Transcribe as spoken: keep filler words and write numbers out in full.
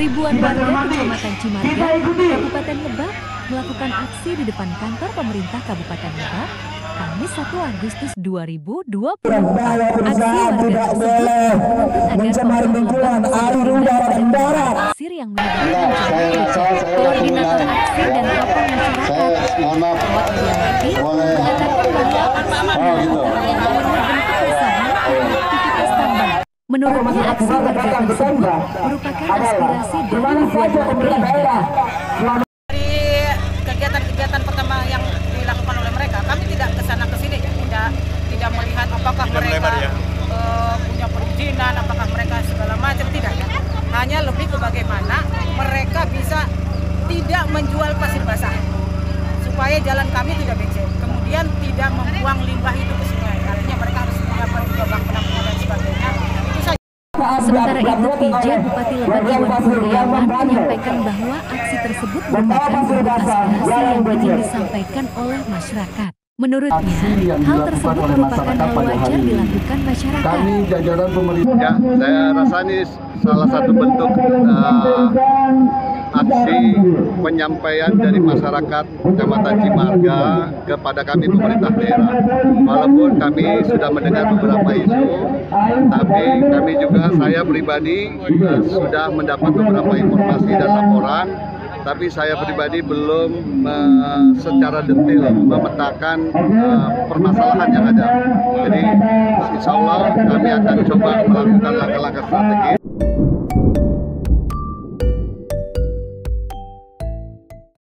Ribuan warga Kecamatan Cimarga, Kabupaten Lebak melakukan aksi di depan kantor pemerintah Kabupaten Lebak Kamis satu Agustus dua ribu dua puluh empat. Aksi warga tersebut menuntut agar pemerintah Lebak pasir yang menyebabkan bencana. Koordinator aksi dan tokoh masyarakat Muhammad Widiawati mengatakan bahwa aksi dilakukan dalam bentuk keresahan karena aktivitas tambang. Menurutnya aksi warga tersebut merupakan aspirasi dari ribuan warga yang datang. Dari kegiatan-kegiatan pertama yang dilakukan oleh mereka, kami tidak kesana kesini, tidak tidak melihat apakah tidak mereka ya. uh, punya perizinan, apakah mereka segala macam, tidak ya. Hanya lebih ke bagaimana mereka bisa tidak menjual pasir basah supaya jalan kami tidak becek, kemudian tidak membuang limbah itu ke sungai. Artinya mereka harus mendapat juga bank penampungan dan sebagainya. Sementara itu, P J Bupati Lebak Iwan Kurniawan menyampaikan bahwa aksi tersebut merupakan bentuk aspirasi yang ingin disampaikan oleh masyarakat. Menurutnya, hal tersebut merupakan hal wajar dilakukan masyarakat. Kami jajaran pemerintah, ya, saya rasa ini salah satu bentuk uh, aksi penyampaian dari masyarakat Kecamatan Cimarga kepada kami pemerintah daerah. Walaupun kami sudah mendengar beberapa isu, tapi kami juga, saya pribadi uh, sudah mendapat beberapa informasi dan laporan, tapi saya pribadi belum uh, secara detail memetakan uh, permasalahan yang ada. Jadi insya Allah kami akan coba melakukan langkah-langkah strategis.